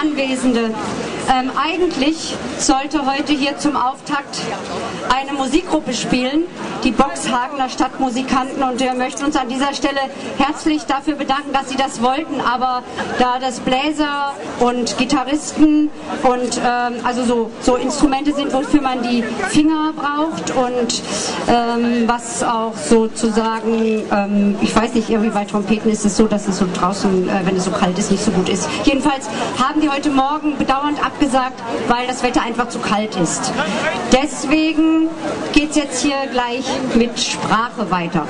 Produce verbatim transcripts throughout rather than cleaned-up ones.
Anwesende. Ähm, eigentlich sollte heute hier zum Auftakt eine Musikgruppe spielen, die Boxhagener Stadtmusikanten, und wir möchten uns an dieser Stelle herzlich dafür bedanken, dass sie das wollten, aber da das Bläser und Gitarristen und ähm, also so, so Instrumente sind, wofür man die Finger braucht und ähm, was auch sozusagen, ähm, ich weiß nicht, irgendwie bei Trompeten ist es so, dass es so draußen, äh, wenn es so kalt ist, nicht so gut ist. Jedenfalls haben die heute Morgen bedauernd abgesagt, weil das Wetter einfach zu kalt ist. Deswegen geht es jetzt hier gleich mit Sprache weiter.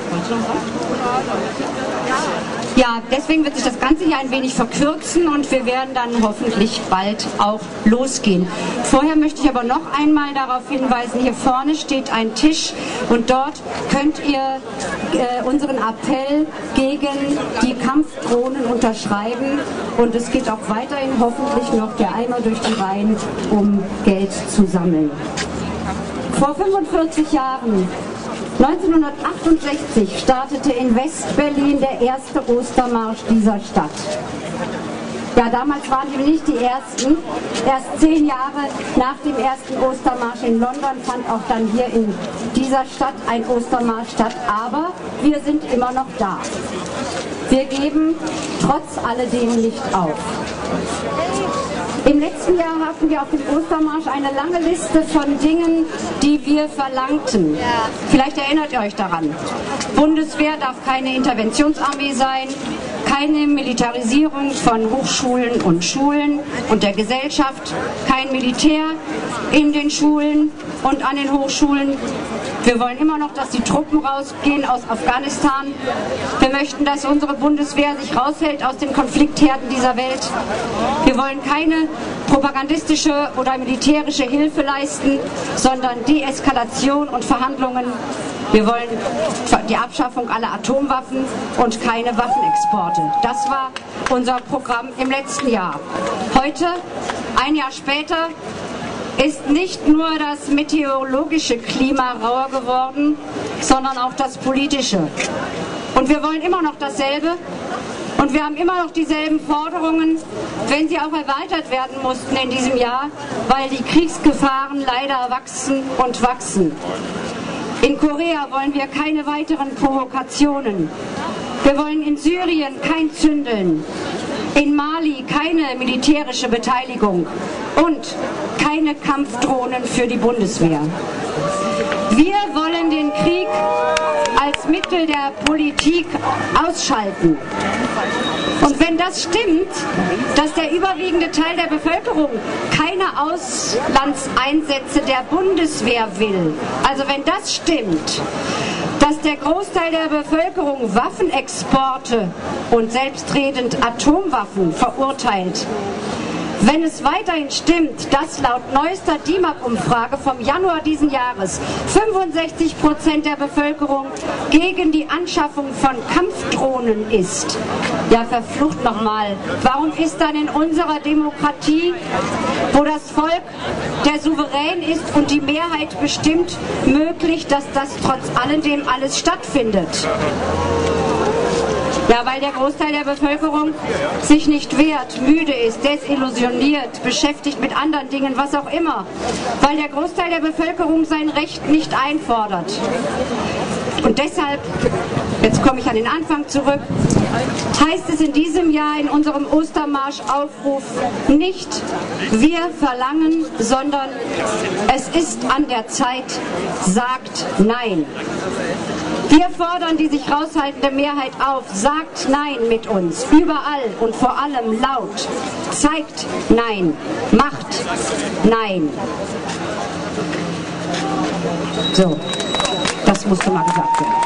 Ja, deswegen wird sich das Ganze hier ein wenig verkürzen und wir werden dann hoffentlich bald auch losgehen. Vorher möchte ich aber noch einmal darauf hinweisen, hier vorne steht ein Tisch und dort könnt ihr äh, unseren Appell gegen die Kampfdrohnen unterschreiben und es geht auch weiterhin hoffentlich noch der Eimer durch die Reihen, um Geld zu sammeln. Vor fünfundvierzig Jahren, neunzehnhundertachtundsechzig, startete in West-Berlin der erste Ostermarsch dieser Stadt. Ja, damals waren wir nicht die Ersten. Erst zehn Jahre nach dem ersten Ostermarsch in London fand auch dann hier in dieser Stadt ein Ostermarsch statt. Aber wir sind immer noch da. Wir geben trotz alledem nicht auf. Im letzten Jahr hatten wir auf dem Ostermarsch eine lange Liste von Dingen, die wir verlangten. Vielleicht erinnert ihr euch daran. Bundeswehr darf keine Interventionsarmee sein, keine Militarisierung von Hochschulen und Schulen und der Gesellschaft, kein Militär in den Schulen und an den Hochschulen. Wir wollen immer noch, dass die Truppen rausgehen aus Afghanistan. Wir möchten, dass unsere Bundeswehr sich raushält aus den Konfliktherden dieser Welt. Wir wollen keine propagandistische oder militärische Hilfe leisten, sondern Deeskalation und Verhandlungen. Wir wollen die Abschaffung aller Atomwaffen und keine Waffenexporte. Das war unser Programm im letzten Jahr. Heute, ein Jahr später, ist nicht nur das meteorologische Klima rauer geworden, sondern auch das politische. Und wir wollen immer noch dasselbe und wir haben immer noch dieselben Forderungen, wenn sie auch erweitert werden mussten in diesem Jahr, weil die Kriegsgefahren leider wachsen und wachsen. In Korea wollen wir keine weiteren Provokationen. Wir wollen in Syrien kein Zündeln. In Mali keine militärische Beteiligung und keine Kampfdrohnen für die Bundeswehr. Wir wollen den Krieg als Mittel der Politik ausschalten. Und wenn das stimmt, dass der überwiegende Teil der Bevölkerung keine Auslandseinsätze der Bundeswehr will, also wenn das stimmt, dass der Großteil der Bevölkerung Waffenexporte und selbstredend Atomwaffen verurteilt, wenn es weiterhin stimmt, dass laut neuester D I M A P-Umfrage vom Januar diesen Jahres fünfundsechzig Prozent der Bevölkerung gegen die Anschaffung von Kampfdrohnen ist, ja verflucht nochmal, warum ist dann in unserer Demokratie, wo das Volk der Souverän ist und die Mehrheit bestimmt, möglich, dass das trotz alledem alles stattfindet? Ja, weil der Großteil der Bevölkerung sich nicht wehrt, müde ist, desillusioniert, beschäftigt mit anderen Dingen, was auch immer. Weil der Großteil der Bevölkerung sein Recht nicht einfordert. Und deshalb, jetzt komme ich an den Anfang zurück, heißt es in diesem Jahr in unserem Ostermarsch-Aufruf nicht, wir verlangen, sondern es ist an der Zeit, sagt Nein. Wir fordern die sich raushaltende Mehrheit auf, sagt Nein mit uns, überall und vor allem laut. Zeigt Nein, macht Nein. So, das musste mal gesagt werden.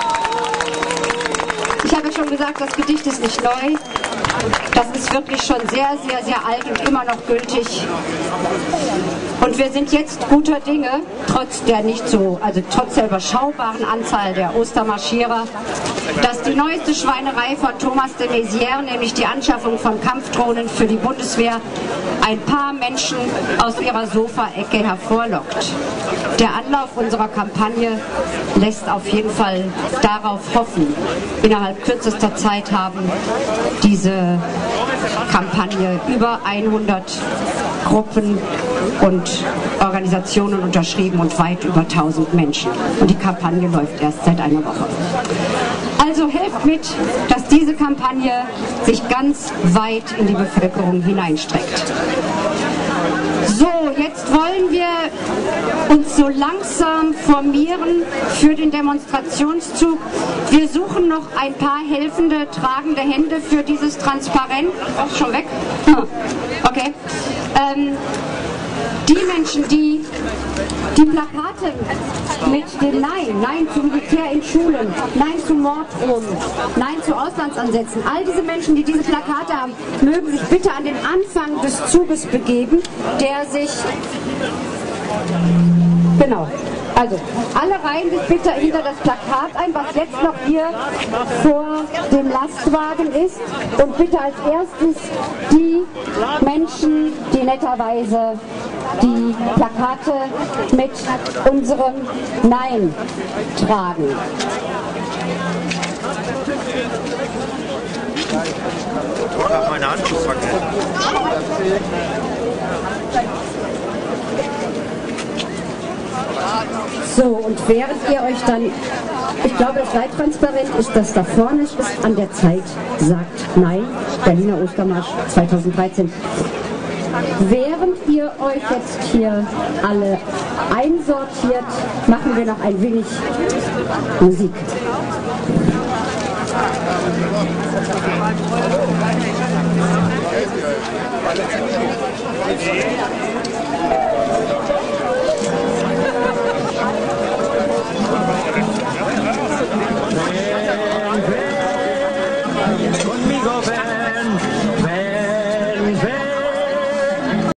Ich habe schon gesagt, das Gedicht ist nicht neu. Das ist wirklich schon sehr, sehr, sehr alt und immer noch gültig. Und wir sind jetzt guter Dinge, trotz der nicht so, also trotz der überschaubaren Anzahl der Ostermarschierer, dass die neueste Schweinerei von Thomas de Maizière, nämlich die Anschaffung von Kampfdrohnen für die Bundeswehr, ein paar Menschen aus ihrer Sofaecke hervorlockt. Der Anlauf unserer Kampagne lässt auf jeden Fall darauf hoffen. Innerhalb kürzester Zeit haben diese Kampagne über hundert Gruppen und Organisationen unterschrieben und weit über tausend Menschen. Und die Kampagne läuft erst seit einer Woche. Also helft mit, dass diese Kampagne sich ganz weit in die Bevölkerung hineinstreckt. So, jetzt wollen wir uns so langsam formieren für den Demonstrationszug. Wir suchen noch ein paar helfende, tragende Hände für dieses Transparent. Oh, schon weg? Okay. Ähm, die Menschen, die die Plakate mit dem Nein, Nein zum Militär in Schulen, Nein zum Morddrohungen, Nein zu Auslandsansätzen, all diese Menschen, die diese Plakate haben, mögen sich bitte an den Anfang des Zuges begeben, der sich... Genau. Also, alle reihen sich bitte hinter das Plakat ein, was jetzt noch hier vor dem Lastwagen ist. Und bitte als erstes die Menschen, die netterweise die Plakate mit unserem Nein tragen. Ich habe meine Handschuhe vergessen. So, und während ihr euch dann, ich glaube, das Leittransparent ist, das da vorne ist, an der Zeit sagt Nein, Berliner Ostermarsch zweitausenddreizehn. Während ihr euch jetzt hier alle einsortiert, machen wir noch ein wenig Musik. Conmigo ven, ven, ven.